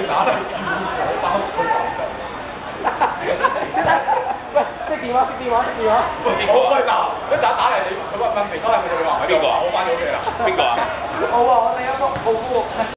打嚟叫我包去廣州。 喂，識電話，識電話，識電話。 喂嗱，一陣打嚟你，佢問肥哥係咪就會話邊個啊？我翻咗屋企啦。邊個啊？ 我話我哋有個澳夫。